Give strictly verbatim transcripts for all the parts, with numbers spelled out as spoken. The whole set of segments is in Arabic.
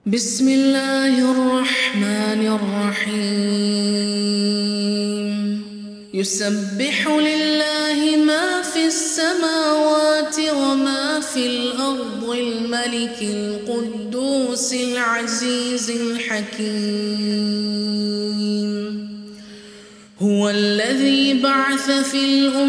بسم الله الرحمن الرحيم يسبح لله ما في السماوات وما في الأرض الملك القدوس العزيز الحكيم هو الذي بعث في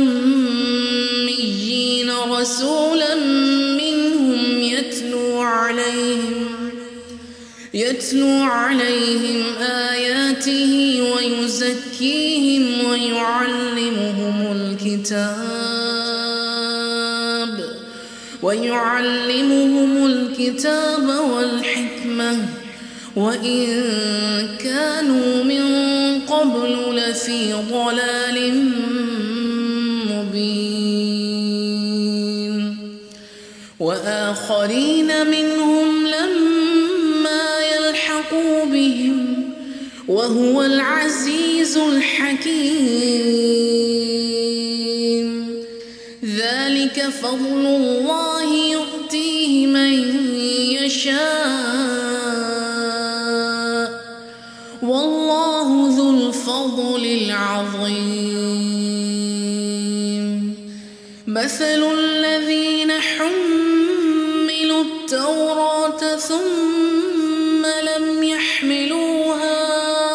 الأميين رسولا منهم يتلو عليهم يتلو عليهم آياته ويزكيهم ويعلمهم الكتاب ويعلمهم الكتاب والحكمة وإن كانوا من قبل لفي ضلال مبين وآخرين منهم لما بهم وهو العزيز الحكيم ذلك فضل الله يؤتيه من يشاء والله ذو الفضل العظيم مثل الذين حملوا التوراة ثم لم يحملوها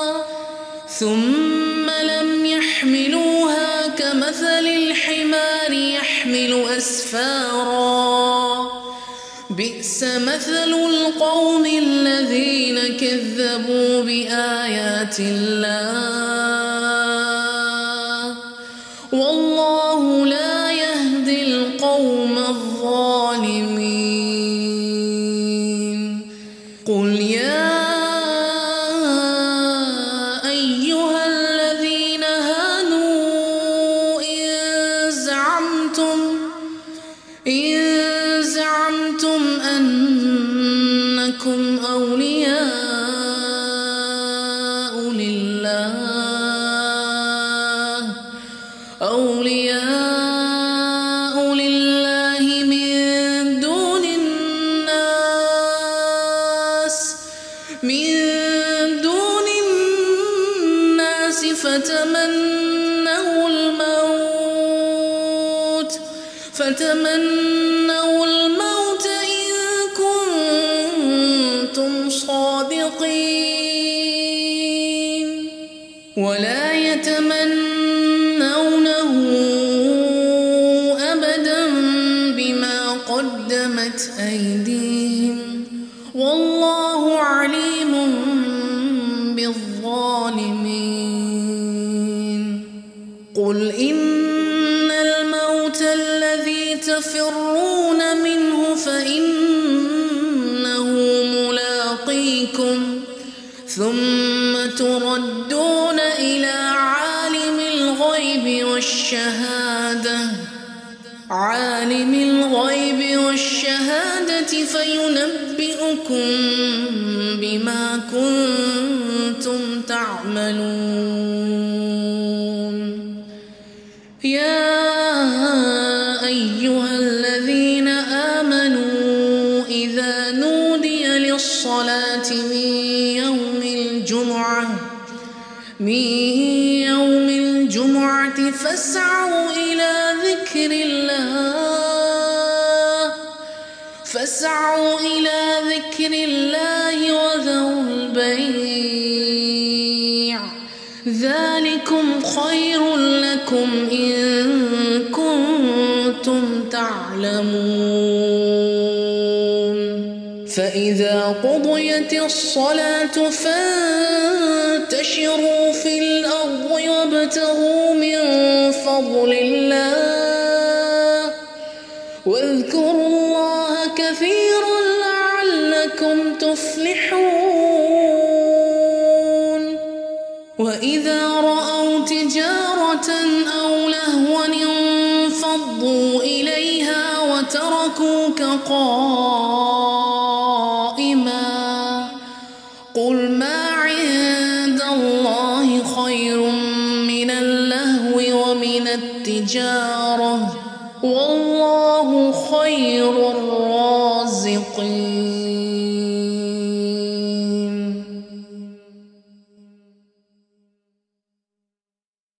ثم لم يحملوها كمثل الحمار يحمل أسفارا بئس مثل القوم الذين كذبوا بآيات الله والله لا يهدي القوم الظالمين قل يا أيها الذين هادوا إن زعمتم إن زعمتم أنكم أولياء لله أولياء لله من دون الناس من دون الناس فتمنوا الموت فتمنوا الموت إن كنتم صادقين ولا يتمنونه أبدا بما قدمت أيديهم والله عليم بالظالمين قل إن الموت الذي تفرون منه فإنه ملاقيكم ثم تردون إلى عالم الغيب والشهادة عالم الغيب والشهادة فينبئكم بما كنتم تعملون يا أيها الذين آمنوا إذا نودي للصلاة من يوم الجمعة من يوم الجمعة فاسعوا إلى ذكر الله فاسعوا إلى ذكر الله وذروا البيع ذلكم خير لكم إن كنتم تعلمون فإذا قضيت الصلاة فانتشروا في الأرض وابتغوا من فضل الله واذكروا الله كثيرا لعلكم تفلحون وإذا رأوا تجارة أو لهوا انفضوا إليها وتركوك قائما قل ما عند الله خير من اللهو ومن التجارة والله خير الرازقين.